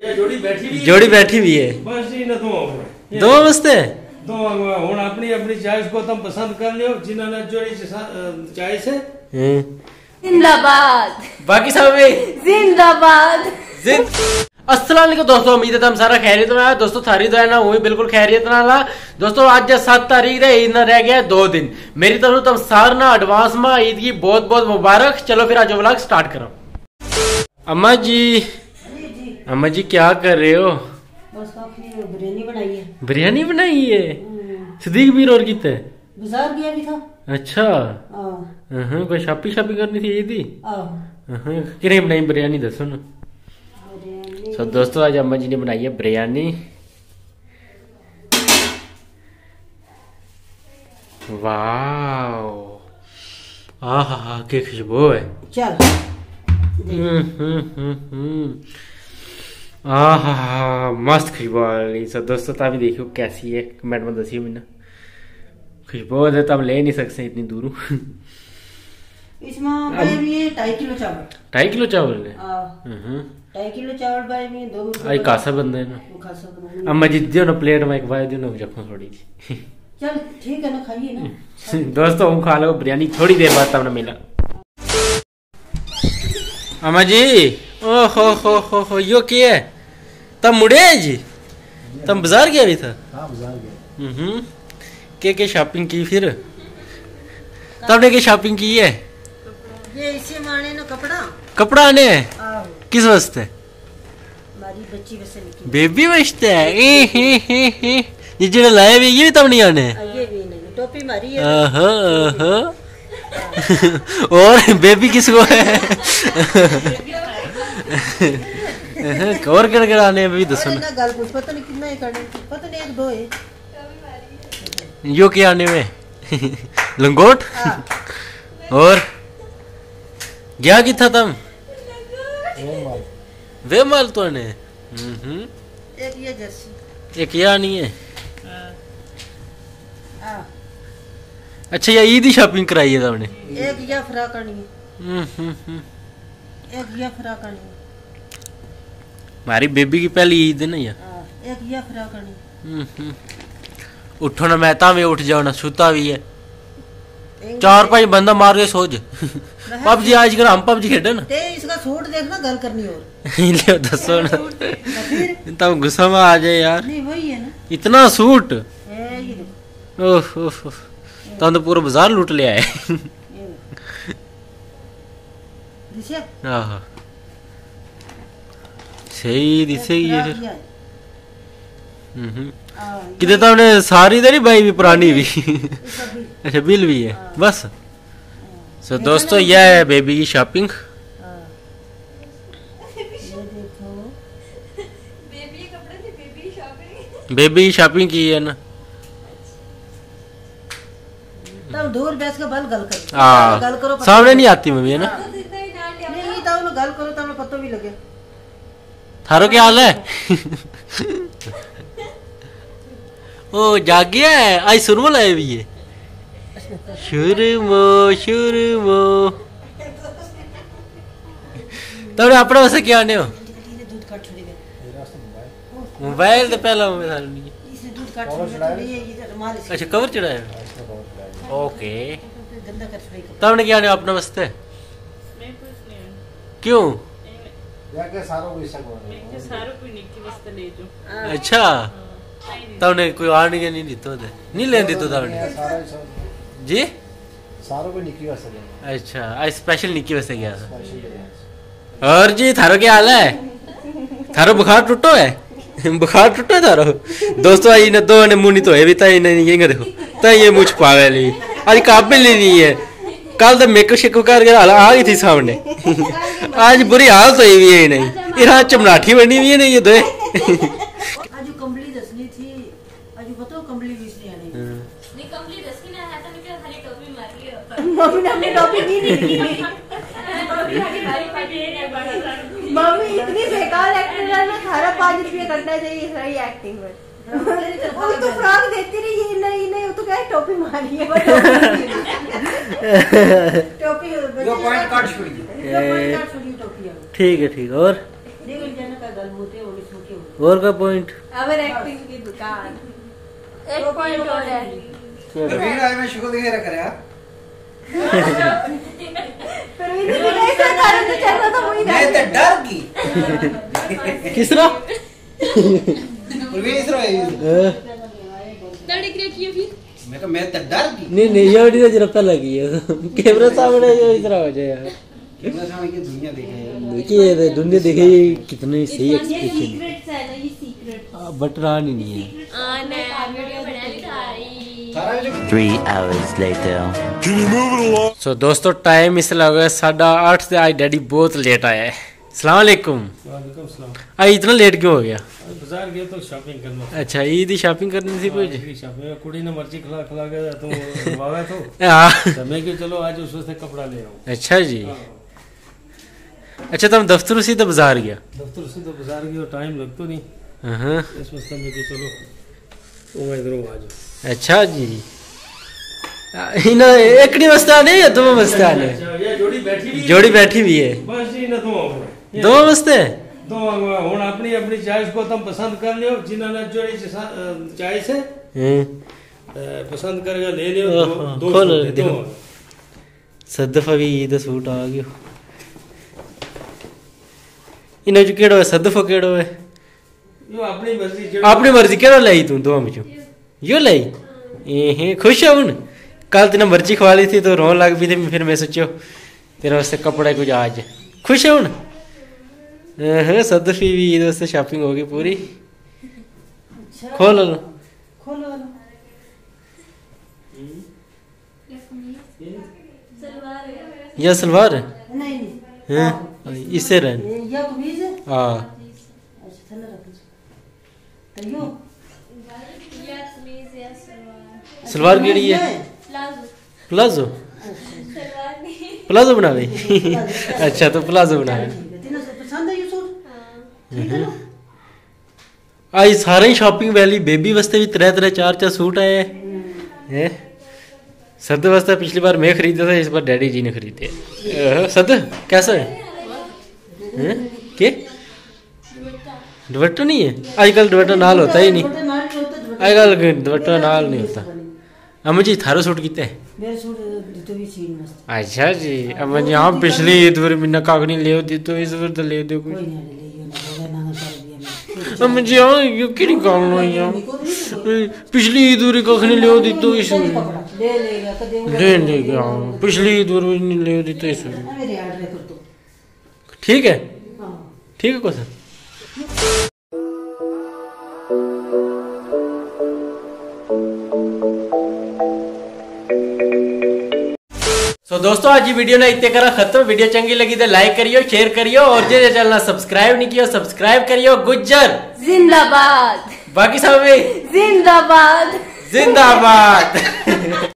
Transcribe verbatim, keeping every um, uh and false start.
जोड़ी बैठी भी जोड़ी बैठी हुई है बस जी ना दो दो मस्ते दो हुन अपनी अपनी चॉइस को तुम पसंद कर लियो जिन्होंने जोड़ी चॉइस है जिंदाबाद बाकी सब जिंदाबाद अस्सलाम वालेकुम दोस्तों, उम्मीद है तुम सारा खैरियत में है। दोस्तों थारी तो है ना वही बिल्कुल खैरियत ना ला। दोस्तों आज सात तारीख है, ईद ना रह गया दो दिन। मेरी तरफ तुम सार ना एडवांस में ईद की बहुत बहुत मुबारक। चलो फिर आज व्लॉग स्टार्ट करो। अम्मा जी अम्मा जी क्या कर रहे हो? बस बिरयानी बनाई है। बिरयानी बनाई है? सिद्दीक भी और कितने बाजार गया भी था। अच्छा हाँ कोई शॉपिंग शॉपिंग करनी थी ईद की किने बनाई बिरयानी दसो ना। तो दोस्तों आज अम्मा जी ने बनाई है बिरयानी। वाओ आ हा हा की खुशबू है। चल हम्म हम्म हम्म आ हा हा मस्त खुशबू आ रही। सो दोस्तों तभी देखियो कैसी है, कमेंट में दसियो मैंने। खुशबू है तब ले नहीं सकते इतनी दूर। इसमें भी ढाई किलो चावल ढाई किलो चावल है। ढाई किलो चावल बाय में दो आई कासा बंदे ना अम्मा जी दियो ना प्लेट में एक बार दियो ना रखो थोड़ी सी। चल ठीक है ना खाइए ना दोस्तों हम खा लो बिरयानी थोड़ी देर बाद तब ना मिला। अम्मा जी ओ हो हो हो हो यो क्या है? तब मुड़े जी तब बाजार गया भी था? हां बाजार गया। हम्म के के शॉपिंग की फिर? तबने की शॉपिंग की है? ये इसी माने ना कपड़ा कपड़ा आने किस वास्ते? हमारी बच्ची वैसे निकली बेबी वास्ते है। ए हे हे हे ये जो लाए भी ये भी तब नहीं आने। ये भी नहीं टोपी मारी है। आहा आहा और बेबी किसको है? और कर कर आने भी दसो ना। गल कुछ पता नहीं कितना है करने पता नहीं एक दो है। यो क्या आने में लंगोट और गया कि था तुम वे माल तो ने एक ये जर्सी एक या नहीं है। अच्छा ये ईद ही शॉपिंग कराई है तुमने? एक या फ्रॉक आनी है। एक या फ्रॉक आनी है। हमारी बेबी की पहली ईद है ना या एक या फ्रॉक आनी है। उठो ना मैं में उठ जाओ ना सुता भी है। चार पांच बंदा मार के सोच पबजी आज कर हम पबजी खेडे ना। ते इसका सूट देखना गल करनी और ले दसो ना तब गुस्सा में आ जाए यार। नहीं वही है ना इतना सूट ए ये देखो ओह ओह तो तो पूरा बाजार लूट ले आए। दिशा आहा सही दिसे ये फिर हम्म किधर तो हमने सारी तेरी भाई भी पुरानी भी। अच्छा बिल भी है बस। सो दोस्तों यह है बेबी की शॉपिंग। बेबी की शॉपिंग की है ना। तब दूर बैठ के बल गल कर हाँ गल करो सामने नहीं आती मम्मी है ना। नहीं तब गल करो तब पता भी लगे। थारो क्या हाल है? ओ जाग गया है आज सुरमो लाए भी है। शुरमो शुरमो तब अपने वैसे क्या आने हो? मोबाइल तो पहला अच्छा कवर चढ़ाया ओके तब ने क्या आने अपने वास्ते क्यों? अच्छा तबने कोई आने के नहीं दितो दे नहीं लेन दितो तबने जी सारों को निकी वास्ते। अच्छा आज स्पेशल निकी वास्ते गया था। और जी थारो क्या हाल है? थारो बुखार टूटो है? बुखार टूटो है थारो? दोस्तों आई ने दो ने मुंह तो है भी ताई ने ये देखो ताई ये मुझ पावे ली आज काबिल ही नहीं है। कल तो मेकअप शेकअप करके आ गई थी सामने। आज बुरी हालत हुई हुई है नहीं इरा चमनाठी बनी हुई है नहीं ये दो। आज कंबली दसनी थी आज बताओ कंबली इसलिए आने नहीं कंबली दसनी ना है तो निकल खाली टोपी मार लियो। मम्मी ने अपनी टोपी नहीं दी। मम्मी आगे भारी पार्टी है बड़ा मम्मी इतनी बेकार एक्टर है ना। थारा पाँच रुपये करना चाहिए सही एक्टिंग में। वो तो फ्रॉक देती रही ये नहीं नहीं वो तो क्या टोपी मारी है। टोपी जो पॉइंट काट छोड़ी जो पॉइंट काट छोड़ी टोपी। ठीक है ठीक है और देख जाने का गल होते होगी और का पॉइंट अवर एक्टिंग की दुकान एक पॉइंट और है रवीना आज मैं शुक्र दिखे रख रहा पर मैंने तो ऐसा कारण तो चल रहा था वही मैं तो डर गई किस तरह रवीना इस तरह तड़क रही किए फिर मैं तो मैं तो डर गई नहीं नहीं ये वीडियो जरा पहले की है कैमरा सामने जो इस तरह हो जाए यार कितना समय की दुनिया देखे यार देखिए ये दुनिया देखिए कितने सही एक्सप्रेशन सीक्रेट्स है ना ये सीक्रेट बट रहा नहीं नहीं है आ ने वीडियो बना ली थारी सारा जो Three hours later. So so, दोस्तों टाइम इसलिए हो गया साढ़ा आठ से आज डैडी बहुत लेट आया है। सलाम अलैकुम। वालेकुम सलाम। आज इतना लेट क्यों हो गया? बाजार गया तो शॉपिंग करना। अच्छा ईद की शॉपिंग करनी थी कुछ? शॉपिंग कुड़ी ने मर्जी खिला खिला के तुम वावे तो हाँ। तो मैं क्यों चलो आज उस से कपड़ा ले आऊं। अच्छा जी। अच्छा तुम दफ्तर से तो बाजार गया? दफ्तर से तो बाजार गया टाइम लगतो नहीं। हाँ। इस वक्त में कि चलो तुम इधर आ जाओ। अच्छा जी। इन एकड़ी मस्ता नहीं है दो मस्ता ने ये जोड़ी बैठी हुई जोड़ी बैठी हुई है बस जी ना दो दो मस्ते दो हुन अपनी अपनी चॉइस को तुम पसंद कर लियो जिन्होंने जोड़ी चॉइस है पसंद करके ले लियो दो दो खोल सूट है, देखो दो। सदफ भी ईद सूट आ गयो इन जो केड़ो है सदफ केड़ो है यो अपनी मर्जी जो अपनी मर्जी केड़ो लाई तू दो में यो लाई ए खुश है हुन कल तेना मर्जी खवा ली थी तो रोन लग भी थी फिर मैं सोचो तेरे वास्ते कपड़ा कुछ आज खुश है हुन हाँ सदफी भी ईद वास्ते शॉपिंग होगी पूरी खोल लो खोलो वालो या सलवार है नहीं नहीं हाँ इससे रहन ये या कमीज है हाँ अच्छा थल्ले रख तो यो या कमीज या सलवार सलवार केड़ी है प्लाजो प्लाजो सलवार नहीं प्लाजो बनावे अच्छा तो प्लाजो बनावे तीनों से पसंद है ये सूट ठीक है ना आज सारे शॉपिंग वैली बेबी वास्ते भी तरह तरह चार चार सूट आए हैं सद वास्ते पिछली बार मैं खरीदा था इस बार डैडी जी ने खरीदे अह, सद कैसा है हैं? के दुपट्टा नहीं है आजकल दुपट्टा नाल होता ही नहीं छोटे नाल के होते हैं, आजकल दुपट्टा नाल नहीं होता अम्मा जी थारो सूट कितने है मेरे सूट तो भी सीन मस्त अच्छा जी अम्मा जी हाँ पिछली ईद पर मैंने काग नहीं ले दी तो इस बार तो ले दो कुछ कोई नहीं ले यो ना होगा ना कर दिया अम्मा जी हाँ ये किरी काम नहीं है पिछली ईद पर काग नहीं ले दी तो इस ले लेगा कदे ले ले गया पिछली ईद पर नहीं ले दी तो इस मेरे ऑर्डर कर दो ठीक है हां ठीक है कोसा सो दोस्तों आज की वीडियो ने इतने करा खत्म वीडियो चंगी लगी तो लाइक करियो शेयर करियो और जे चैनल सब्सक्राइब नहीं किया सब्सक्राइब करियो गुज्जर जिंदाबाद बाकी सब में जिंदाबाद जिंदाबाद